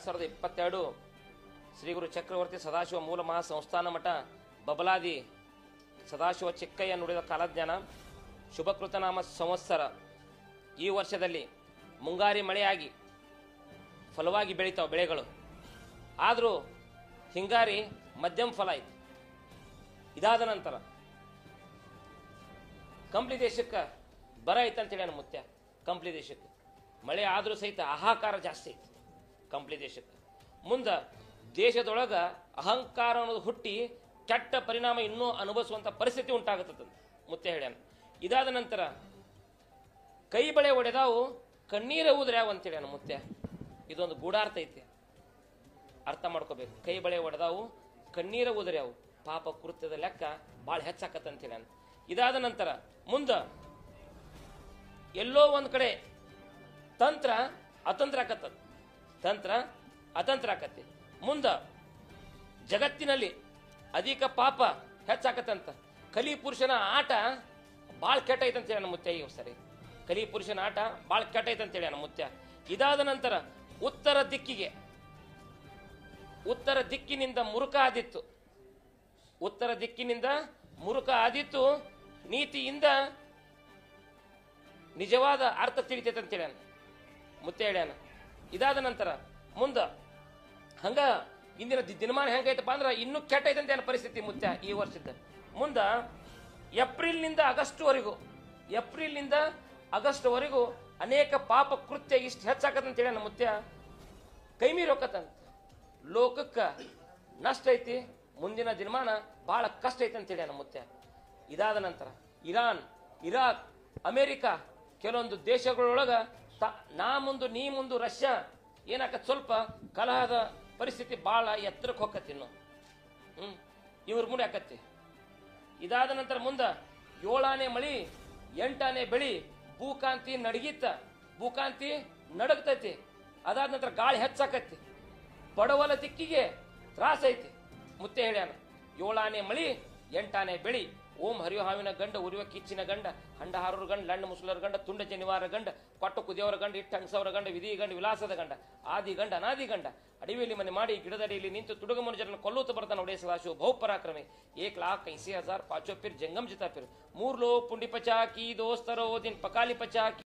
2022 ಶ್ರೀ ಗುರು ಚಕ್ರವರ್ತಿ ಸದಾಶಿವ ಮೂಲ ಮಹಾಸಂಸ್ಥಾನ ಮಠ ಬಬಲಾದಿ ಸದಾಶಿವ ಚಿಕ್ಕಯ್ಯ ನುಡಿದ ಕಾಲಜ್ಞಾನ ಶುಭಕೃತನಾಮ ಸಂವತ್ಸರ. ಈ ವರ್ಷದಲ್ಲಿ ಮುಂಗಾರಿ ಮಳೆಯಾಗಿ ಫಲವಾಗಿ ಬೆಳೀತಾವೆ ಬೆಳೆಗಳು. ಆದರೂ ಹಿಂಗಾರಿ ಮಧ್ಯಮ ಫಲ ಐತಿ. ಇದಾದ ನಂತರ ಕಂಪ್ಲಿ ದೇಶಕ್ಕೆ ಬರ ಐತೆ ಅಂತೇಳಿ ನಾನು ಮುತ್ಯ. ಕಂಪ್ಲಿ ದೇಶಕ್ಕೆ ಮಳೆ ಆದರೂ ಸಹಿತ ಹಾಹಾಕಾರ ಜಾಸ್ತಿ ಐತಿ ಕಂಪ್ಲಿ ದೇಶಕ್ಕೆ. ಮುಂದೆ ದೇಶದೊಳಗೆ ಅಹಂಕಾರ ಅನ್ನೋದು ಹುಟ್ಟಿ ಕೆಟ್ಟ ಪರಿಣಾಮ ಇನ್ನೂ ಅನುಭವಿಸುವಂಥ ಪರಿಸ್ಥಿತಿ ಉಂಟಾಗುತ್ತದೆ ಮುತ್ತೆ ಹೇಳ್ಯಾನ. ಇದಾದ ನಂತರ ಕೈ ಬಳೆ ಒಡೆದಾವು ಕಣ್ಣೀರ ಊದ್ರ್ಯಾವ ಅಂತೇಳಿ ನಾನು ಮುತ್ತೆ. ಇದೊಂದು ಗೂಢಾರ್ಥ ಐತಿ, ಅರ್ಥ ಮಾಡ್ಕೋಬೇಕು. ಕೈ ಬಳೆ ಒಡೆದಾವು ಕಣ್ಣೀರ ಊದ್ರ್ಯಾವು, ಪಾಪ ಕೃತ್ಯದ ಲೆಕ್ಕ ಭಾಳ ಹೆಚ್ಚಾಕತ್ತ ಅಂತೇಳಿ ನಾನು. ಇದಾದ ನಂತರ ಮುಂದೆ ಎಲ್ಲೋ ಒಂದು ಕಡೆ ತಂತ್ರ ಅತಂತ್ರ ಆಕತ್ತದ, ತಂತ್ರ ಅತಂತ್ರ ಆಕತಿ. ಮುಂದೆ ಜಗತ್ತಿನಲ್ಲಿ ಅಧಿಕ ಪಾಪ ಹೆಚ್ಚಾಕತ್ತಂತ. ಕಲಿ ಪುರುಷನ ಆಟ ಭಾಳ ಕೆಟ್ಟೈತೆ ಅಂತೇಳಿ ನನ್ನ ಮುತ್ಯ. ಈ ಸರಿ ಕಲಿ ಪುರುಷನ ಆಟ ಭಾಳ ಕೆಟ್ಟೈತೆ ಅಂತೇಳಿ ನನ್ನ ಮುತ್ಯ. ಇದಾದ ನಂತರ ಉತ್ತರ ದಿಕ್ಕಿನಿಂದ ಮುರುಕ ಆದಿತ್ತು, ಉತ್ತರ ದಿಕ್ಕಿನಿಂದ ಮುರುಕ ಆದಿತ್ತು, ನೀತಿಯಿಂದ ನಿಜವಾದ ಅರ್ಥ ತಿಳಿತೈತೆ ಅಂತೇಳಿ ಮುತ್ತೆ ಹೇಳ್ಯಾನ. ಇದಾದ ನಂತರ ಮುಂದೆ ಹಂಗ ಇಂದಿನ ದಿನಮಾನ ಹೆಂಗೈತಪ್ಪ ಅಂದ್ರೆ ಇನ್ನೂ ಕೆಟ್ಟೈತೆ ಅಂತ ಏನೋ ಪರಿಸ್ಥಿತಿ ಮುತ್ಯ ಈ ವರ್ಷದ. ಮುಂದೆ ಏಪ್ರಿಲ್ನಿಂದ ಆಗಸ್ಟ್ವರೆಗೂ ಅನೇಕ ಪಾಪ ಕೃತ್ಯ ಇಷ್ಟು ಹೆಚ್ಚಾಕತ್ತಂತೇಳಿ ನಮ್ಮ ಮುತ್ಯ. ಕೈ ಮೀರಿ ಹೋಗತ್ತಂತ, ಲೋಕಕ್ಕೆ ನಷ್ಟ ಐತಿ, ಮುಂದಿನ ದಿನಮಾನ ಭಾಳ ಕಷ್ಟ ಐತೆ ಅಂತೇಳಿ ನಮ್ಮ ಮುತ್ಯ. ಇದಾದ ನಂತರ ಇರಾನ್, ಇರಾಕ್, ಅಮೇರಿಕಾ ಕೆಲವೊಂದು ದೇಶಗಳೊಳಗೆ ನಾ ಮುಂದು ನೀ ಮುಂದು ರಷ್ಯಾ ಏನಾಕತ್ ಸ್ವಲ್ಪ ಕಲಹದ ಪರಿಸ್ಥಿತಿ ಭಾಳ ಎತ್ತರಕ್ಕೆ ಹೋಗತ್ತೆ. ಇನ್ನು ಇವ್ರ ಮುಂದೆ ಆಕತ್ತಿ. ಇದಾದ ನಂತರ ಮುಂದೆ 7 ಆನೆ ಮಳಿ 8 ಆನೆ ಬೆಳಿ, ಭೂಕಾಂತಿ ನಡಗ್ತೈತಿ. ಅದಾದ ನಂತರ ಗಾಳಿ ಹೆಚ್ಚಾಕತ್ತಿ, ಬಡವಲ ದಿಕ್ಕಿಗೆ ತ್ರಾಸ ಐತಿ ಮುತ್ತೆ ಹೇಳ್ಯಾನ. 7 ಆನೆ ಮಳಿ 8 ಆನೆ ಬೆಳಿ, ಓಂ ಹರಿಯೋ ಹಾವಿನ ಗಂಡ, ಉರಿಯುವ ಕಿಚ್ಚಿನ ಗಂಡ, ಹಂಡ ಹಾರೂರ ಗಂಡ, ಲಣ್ಣ ಮುಸುಲರ ಗಂಡ, ತುಂಡ ಜನಿವಾರ ಗಂಡ, ಕೊಟ್ಟು ಕುದಿಯವರ ಗಂಡ, ಇಟ್ಟ ಹಂಗಸವರ ಗಂಡ, ವಿಧಿ ಗಂಡ, ವಿಲಾಸದ ಗಂಡ, ಆದಿ ಗಂಡ, ಅನಾದಿ ಗಂಡ, ಅಡಿವೆಯಲ್ಲಿ ಮನೆ ಮಾಡಿ ಗಿಡದಡಿಯಲ್ಲಿ ನಿಂತು ತುಡುಗ ಮನುಜರನ್ನು ಕೊಲ್ಲೂತ ಬರ್ತಾನೆ ಒಡೆಯ ಸದಾಶಿವ ಬಹುಪರಾಕ್ರಮಿ. 1,80,000 पाँचों फिर जंगम जिता फिर 3 लो पुंडी पचा की दोस्तरो दिन पकाली पचा की